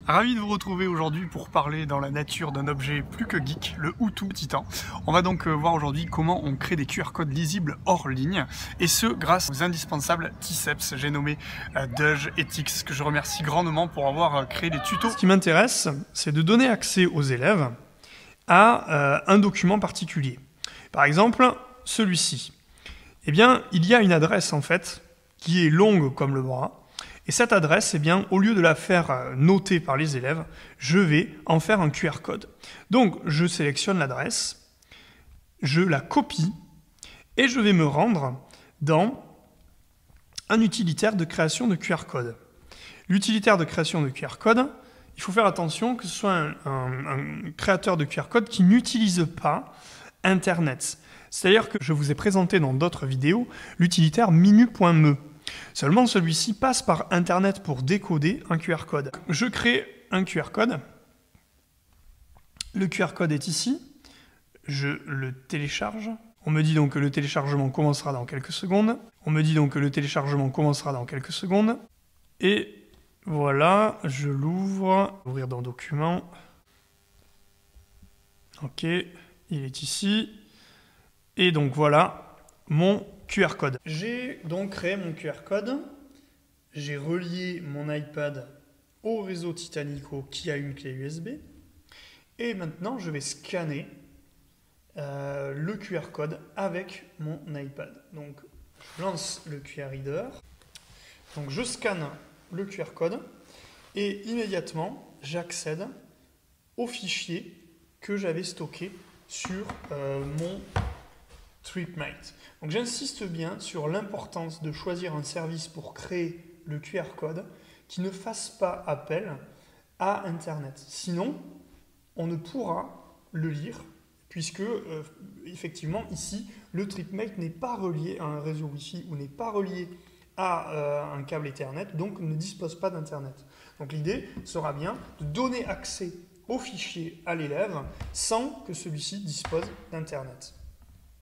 Ravi de vous retrouver aujourd'hui pour parler dans la nature d'un objet plus que geek, le Hutu Titan. On va donc voir aujourd'hui comment on crée des QR codes lisibles hors ligne, et ce grâce aux indispensables Ticeps. J'ai nommé Dudge et Tix, que je remercie grandement pour avoir créé des tutos. Ce qui m'intéresse, c'est de donner accès aux élèves à un document particulier. Par exemple, celui-ci. Eh bien, il y a une adresse en fait qui est longue comme le bras. Et cette adresse, eh bien, au lieu de la faire noter par les élèves, je vais en faire un QR code. Donc, je sélectionne l'adresse, je la copie et je vais me rendre dans un utilitaire de création de QR code. L'utilitaire de création de QR code, il faut faire attention que ce soit un créateur de QR code qui n'utilise pas Internet. C'est-à-dire que je vous ai présenté dans d'autres vidéos l'utilitaire minu.me. Seulement, celui-ci passe par Internet pour décoder un QR code. Je crée un QR code. Le QR code est ici. Je le télécharge. On me dit donc que le téléchargement commencera dans quelques secondes. Et voilà, je l'ouvre. Ouvrir dans Documents. Ok, il est ici. Et donc voilà mon QR code. J'ai donc créé mon QR code, j'ai relié mon iPad au réseau Titanico qui a une clé USB, et maintenant je vais scanner le QR code avec mon iPad. Donc je lance le QR Reader, donc je scanne le QR code, et immédiatement j'accède au fichier que j'avais stocké sur mon TripMate. Donc j'insiste bien sur l'importance de choisir un service pour créer le QR code qui ne fasse pas appel à Internet. Sinon, on ne pourra le lire puisque, effectivement, ici, le TripMate n'est pas relié à un réseau Wi-Fi ou n'est pas relié à un câble Ethernet, donc ne dispose pas d'Internet. Donc l'idée sera bien de donner accès au fichier à l'élève sans que celui-ci dispose d'Internet.